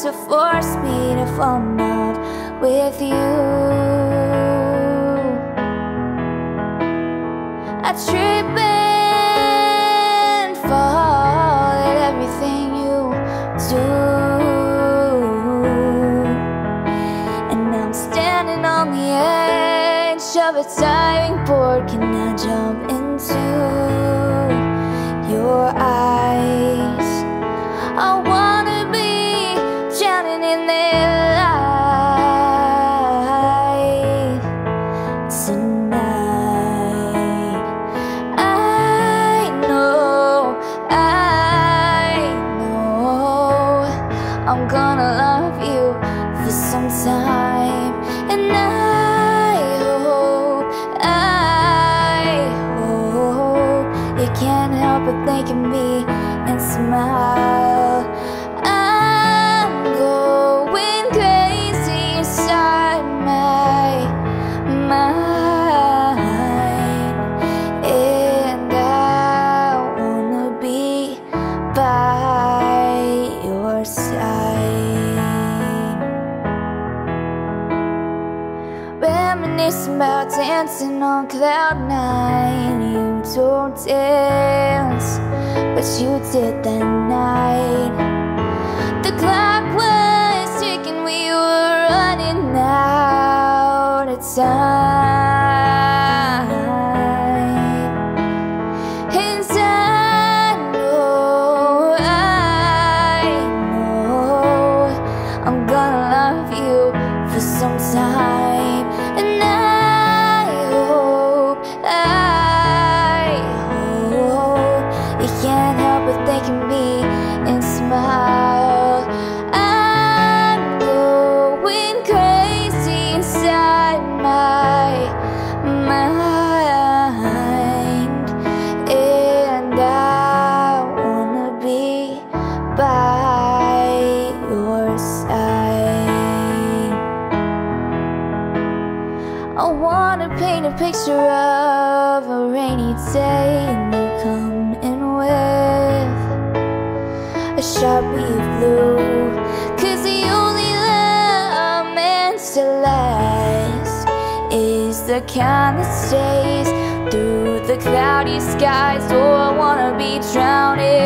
to force me to fall in love with you. I trip and fall at everything you do, and now I'm standing on the edge of a diving board. Can I jump into your eyes? I wanna be drowning in their light tonight. I know I'm gonna love you for some time, and I hope you can't help but think of me and smile. I'm going crazy inside my mind, and I wanna be by your side. Reminiscing about dancing on cloud nine. You don't dance, but you did that night. The clock was ticking, we were running out of time. And I know I'm gonna love you for some time, and I hope you can't help but think of me and smile. I'm going crazy inside my mind, and I wanna be by your side. I wanna paint a picture of a rainy day, and you come in with a Sharpie of blue, 'cause the only love meant to last is the kind that stays through the cloudy skies. Oh, I wanna be drowning